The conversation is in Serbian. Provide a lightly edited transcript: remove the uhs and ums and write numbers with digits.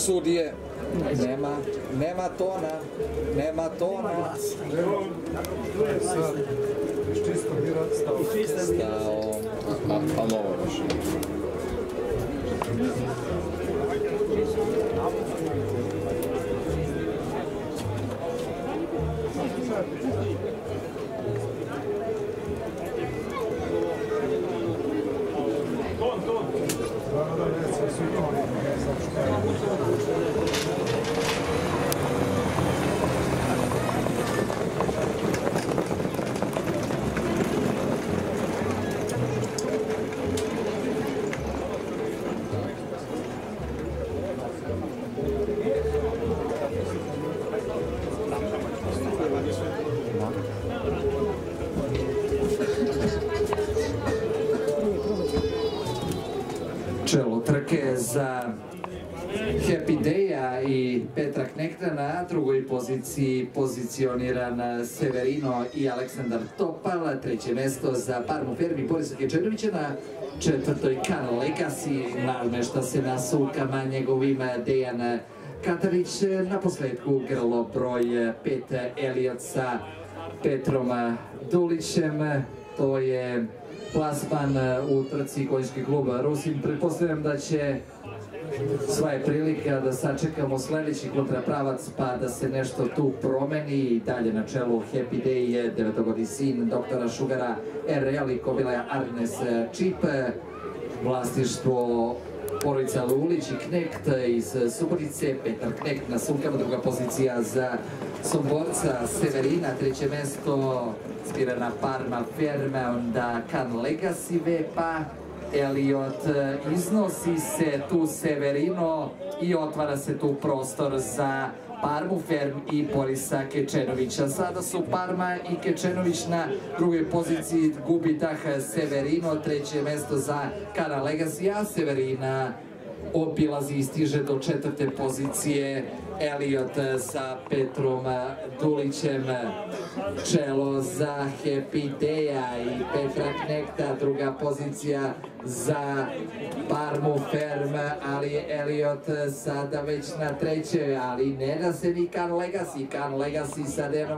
sudije, nema tona. Stao. A novo više. Čelo trke za Happy Day-a i Petra Knekta. Na drugoj poziciji pozicioniran Severino i Aleksandar Topal. Treće mesto za Parmu Fermi Borisa Kečenovića. Na četvrtoj Kan Legacy namešta se na sulkama njegovim Dejan Katarić. Na posledku grlo broj 5 Elliot sa Petrom Dulićem. To je plasman u trci konjski klub Rusin. Pretpostavljam da će sva je prilika da sačekamo sledeći kontrapravac pa da se nešto tu promeni. I dalje na čelu Happy Day je 9-godišnji sin doktora Šugara RL i Kovila Arnes Čip. Vlasništvo porodica Lulić i Knekt iz Subotice. Petar Knekt na sulkama, druga pozicija za Somborca Severina, treće mesto spirana Parma Ferme, onda Kan Legacy Vepa, Elliot, iznosi se tu Severino i otvara se tu prostor za Parmu Ferm i Borisa Kečenovića. Sada su Parma i Kečenović na drugoj poziciji, gubi dah Severino, treće mesto za Kana Legacy, a Severina obilazi i stiže do četvrte pozicije Elliot sa Petrom Dulićem. Čelo za Happy Day-a i Petra Knekta, druga pozicija za Parmu Ferm, ali Elliot sada već na trećoj, ali ne da se ni Kan Legacy sa Denom